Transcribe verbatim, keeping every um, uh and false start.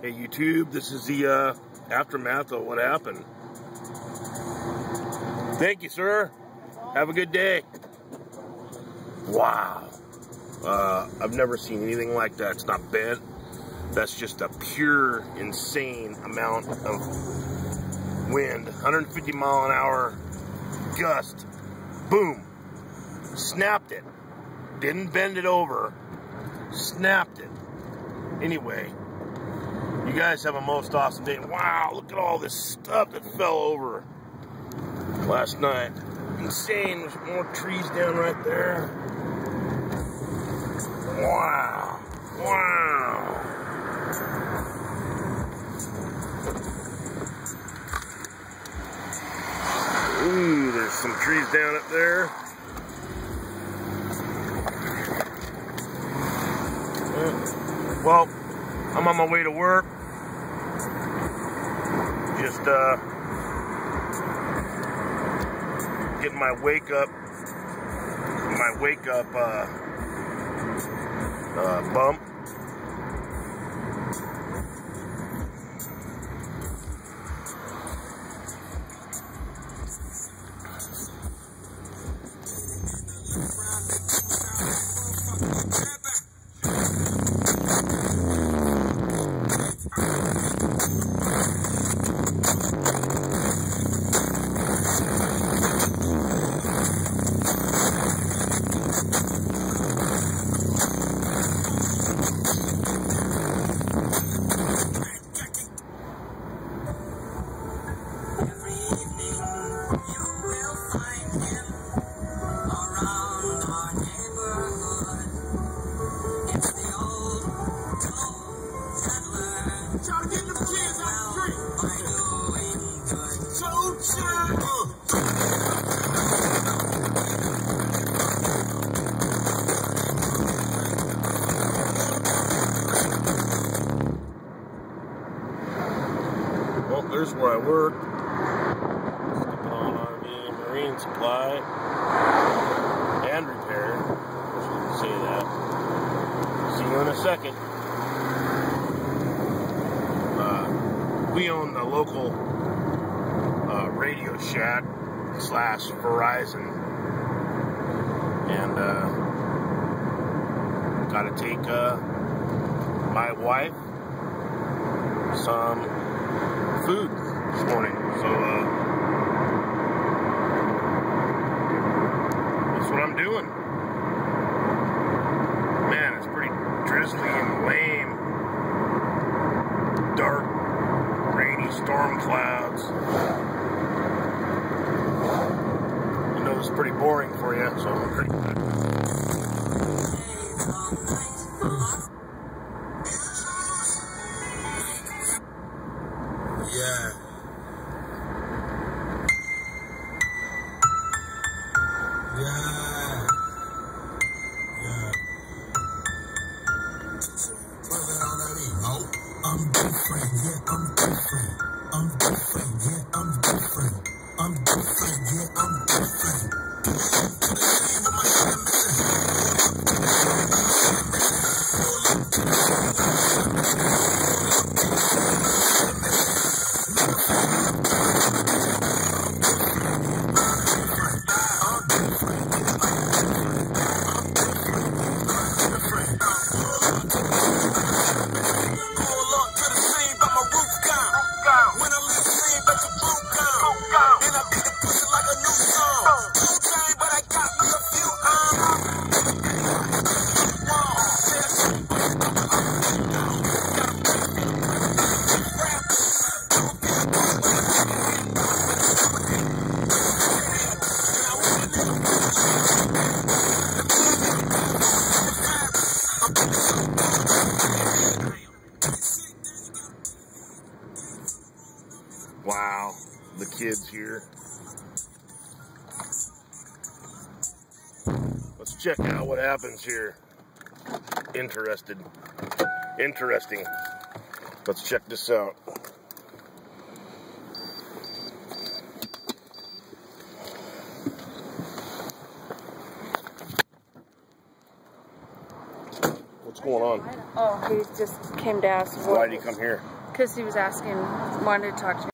Hey YouTube, this is the uh, aftermath of what happened. Thank you, sir. Have a good day. Wow. Uh, I've never seen anything like that. It's not bent. That's just a pure, insane amount of wind. one hundred fifty mile an hour gust. Boom. Snapped it. Didn't bend it over. Snapped it. Anyway. You guys have a most awesome day. Wow, look at all this stuff that fell over last night. Insane. There's more trees down right there. Wow. Wow. Ooh, there's some trees down up there. Well, I'm on my way to work. Just uh, getting my wake up, my wake up uh, uh, bump. Well, there's where I work. Stepan R V Marine Supply and Repair. I shouldn't say that. See you in a second. Uh, we own the local uh, Radio Shack slash Verizon, and uh, got to take uh, my wife some food this morning, so uh, that's what I'm doing. Man, it's pretty drizzly and lame. Dark, rainy storm clouds. I know it's pretty boring for you, so I'm pretty good. Yeah. Yeah. Yeah. What's that on that emo? I'm different, yeah, I'm different. I'm different, yeah, I'm different. I'm different, yeah, I'm different. Wow, the kids here. Let's check out what happens here. Interested. Interesting. Let's check this out. What's going going on? Oh, he just came to ask. Why did he come here? Because he was asking, wanted to talk to me.